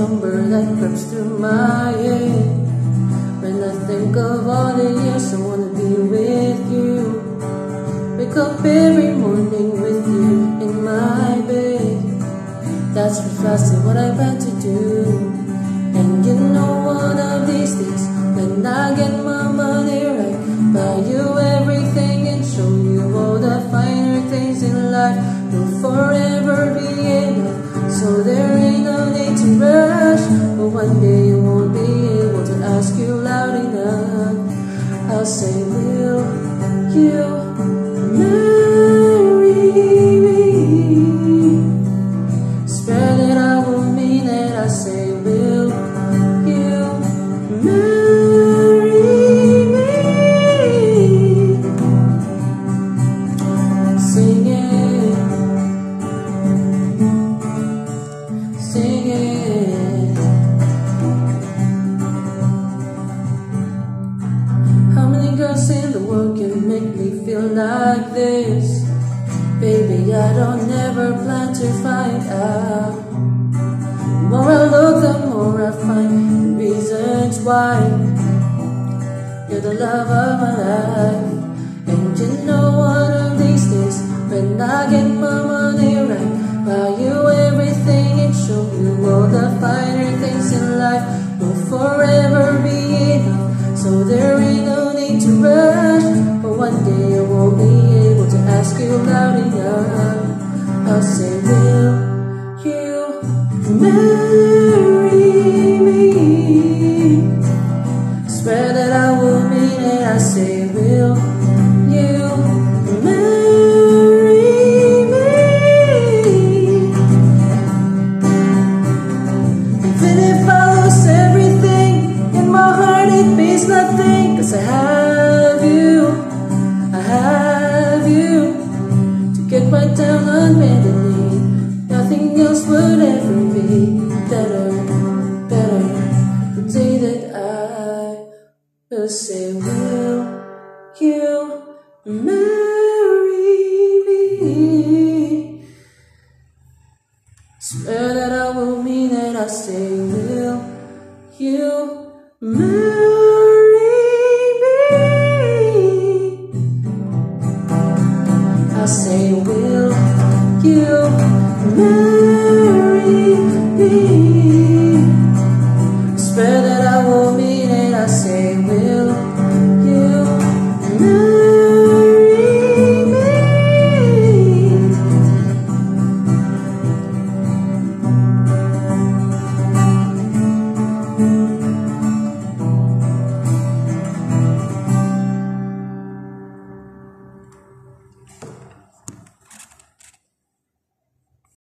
number that creeps through my head. When I think of all the years I wanna be with you, wake up every morning with you in my bed. That's precisely what I plan to do. And you know one of these days, when I get my money right, buy you everything and show you all the finer things in life. Will forever be enough, so there ain't no need to rush. But one day you won't be able to ask you loud enough. I'll say, will you marry me? Swear that I will mean it. I say, will you marry me? Sing it, sing it. How many girls in the world can make me feel like this? Baby, I don't ever plan to find out. The more I look, the more I find reasons why you're the love of my life. And you know one of these days, when I get my money right, buy you everything and show you all the finer things in life. Will forever be enough, so there ain't no need to rush. But one day I won't be able to ask you loud enough. I'll say, will you marry me? Swear that I will mean it. I say, will you marry me? Even if I lose everything, in my heart it means nothing. 'Cause I have you, I have you to get right down on bended knee. Nothing else would ever be better, better. The day that I will say, will you marry me? Swear that I will mean it. I say, will you marry me?